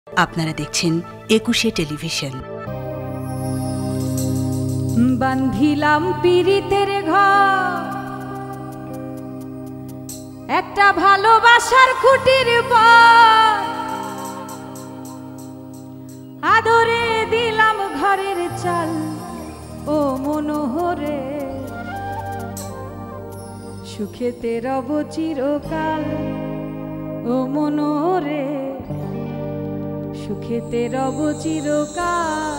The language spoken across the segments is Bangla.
আপনারা দেখছেন একুশে টেলিভিশন। বান্ধিলাম পিরিতের ঘর, একটা ভালোবাসার খুঁটির পর আদরে দিলাম ঘরের চাল। ও মনোহরে সুখেতে রব চিরকাল। ও মনোহরে সুখেতে রব চিরকাল।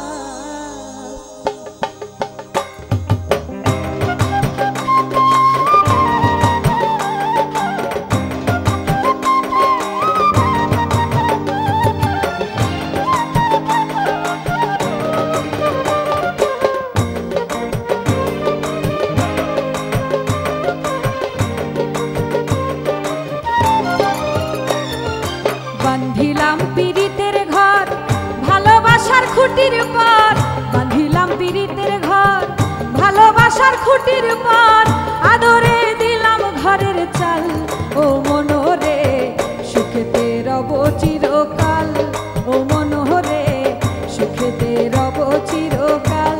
বান্ধিলাম পিরিতের ঘর, ভালোবাসার খুঁটির পর। বান্ধিলাম পিরিতের ঘর, ভালোবাসার খুঁটির পর আদরে দিলাম ঘরের চাল। ও মনোহরে সুখেতে রব চিরকাল। ও মনোহরে সুখেতে রব চিরকাল।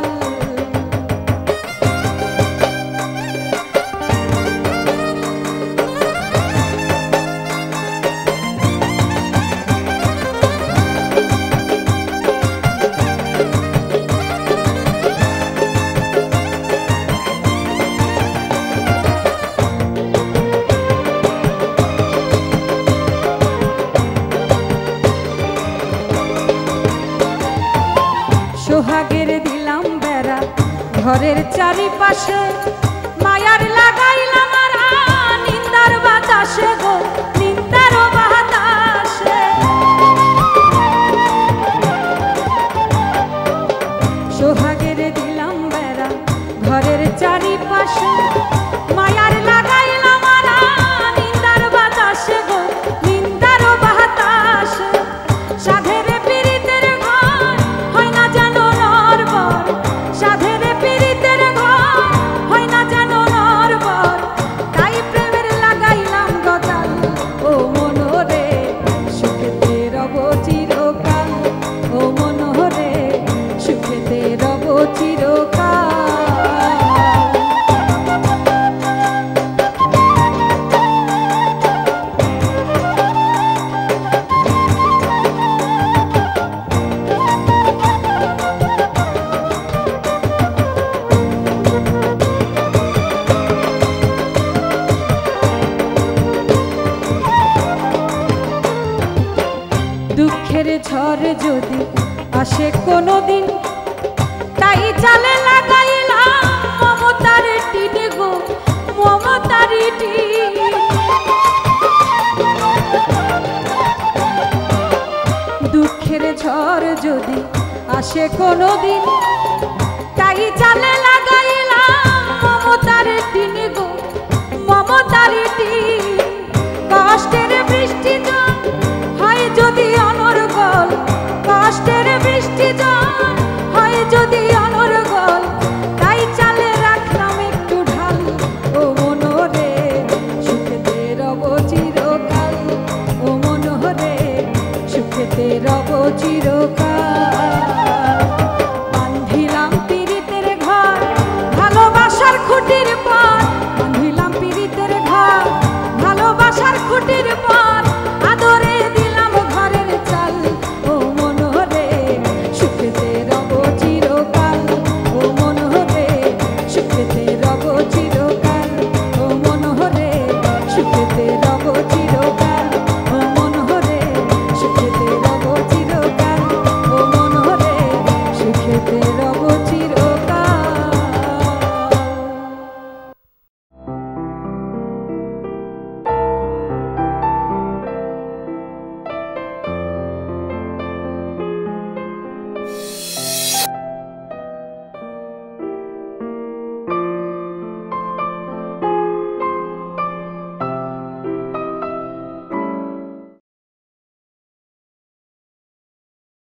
সোহাগের দিলাম বেড়া ঘরের চারিপাশে, মায়ার লাগাইলাম আরা নিন্দার বাতাসে গো, নিন্দার বাতাসে। সোহাগের দিলাম বেড়া ঘরের চারিপাশে, মায়ার লাগাইলাম আরা নিন্দার বাতাসে গো, নিন্দার বাতাসে। সাধের দুঃখের ঝড় যদি আসে কোনোদিন, তাই জালে লাগাইলাম মমতার টিন গো, মমতার টিন। দুঃখের ঝড় যদি আসে কোনোদিন, তাই জালে লাগাইলাম মমতার টিন গো, মমতার টিন। কষ্টের বৃষ্টি হয় যদি অনর্গল, কষ্টের বৃষ্টি হয় যদি অনর্গল, তাই চালে রাখলাম একটু ঢাল। ও মনোহরে সুখেতে রব চিরকাল। ও মনোহরে সুখেতে রব চিরকাল। বান্ধিলাম পিরিতের ঘর, ভালোবাসার খুঁটির পর। বান্ধিলাম পিরিতের ঘর, ভালোবাসার খুঁটির পর আদরে দিলাম ঘরের চাল। ও মনোহরে সুখেতে রব চিরকাল। ও মনোহরে সুখেতে রব চিরকাল। ও মনোহরে সুখেতে রব চিরকাল।